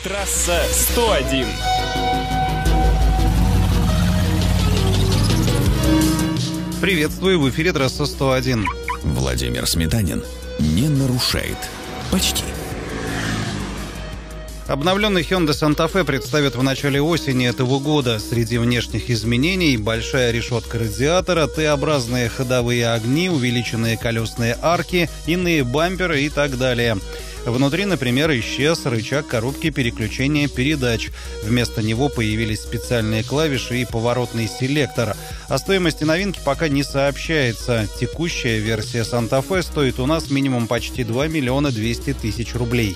Трасса 101. Приветствую, в эфире трасса 101. Владимир Сметанин не нарушает. Почти. Обновленный Hyundai Santa Fe представят в начале осени этого года. Среди внешних изменений большая решетка радиатора, Т-образные ходовые огни, увеличенные колесные арки, иные бамперы и так далее. Внутри, например, исчез рычаг коробки переключения передач. Вместо него появились специальные клавиши и поворотный селектор. О стоимости новинки пока не сообщается. Текущая версия Santa Fe стоит у нас минимум почти 2 миллиона 200 тысяч рублей.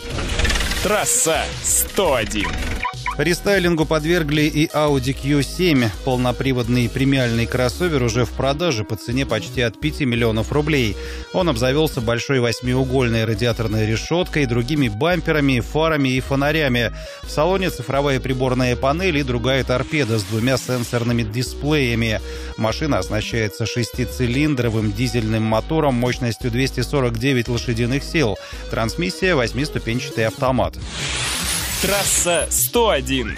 Трасса 101. Рестайлингу подвергли и Audi Q7. Полноприводный премиальный кроссовер уже в продаже по цене почти от 5 миллионов рублей. Он обзавелся большой восьмиугольной радиаторной решеткой, другими бамперами, фарами и фонарями. В салоне цифровая приборная панель и другая торпеда с двумя сенсорными дисплеями. Машина оснащается 6-цилиндровым дизельным мотором мощностью 249 лошадиных сил. Трансмиссия 8-ступенчатый автомат. Трасса 101.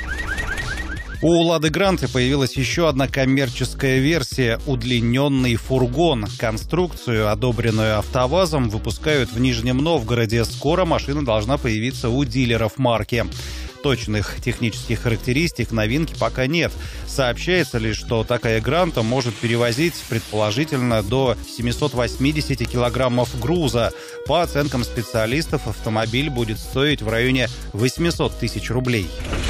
У «Лады Гранты» появилась еще одна коммерческая версия – удлиненный фургон. Конструкцию, одобренную «АвтоВАЗом», выпускают в Нижнем Новгороде. Скоро машина должна появиться у дилеров марки. Точных технических характеристик новинки пока нет. Сообщается лишь, что такая «Гранта» может перевозить, предположительно, до 780 килограммов груза. По оценкам специалистов, автомобиль будет стоить в районе 800 тысяч рублей.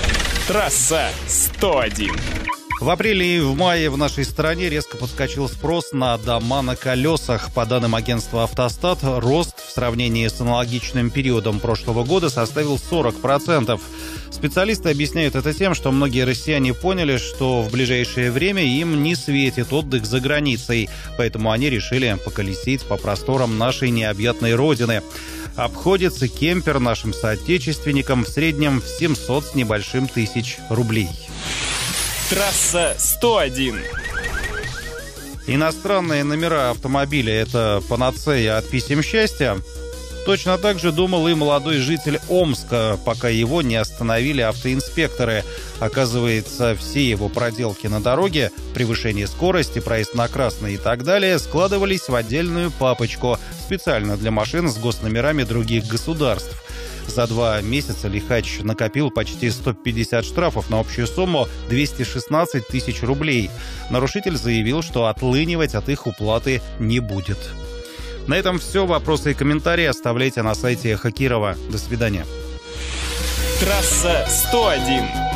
Трасса 101. В апреле и в мае в нашей стране резко подскочил спрос на дома на колесах. По данным агентства «Автостат», рост в сравнении с аналогичным периодом прошлого года составил 40%. Специалисты объясняют это тем, что многие россияне поняли, что в ближайшее время им не светит отдых за границей, поэтому они решили поколесить по просторам нашей необъятной родины. Обходится кемпер нашим соотечественникам в среднем в 700 с небольшим тысяч рублей. Трасса 101. Иностранные номера автомобиля – это панацея от писем счастья? Точно так же думал и молодой житель Омска, пока его не остановили автоинспекторы. Оказывается, все его проделки на дороге, превышение скорости, проезд на красный и так далее, складывались в отдельную папочку, специально для машин с госномерами других государств. За 2 месяца лихач накопил почти 150 штрафов на общую сумму 216 тысяч рублей. Нарушитель заявил, что отлынивать от их уплаты не будет. На этом все. Вопросы и комментарии оставляйте на сайте Эхо Кирова. До свидания. Трасса 101.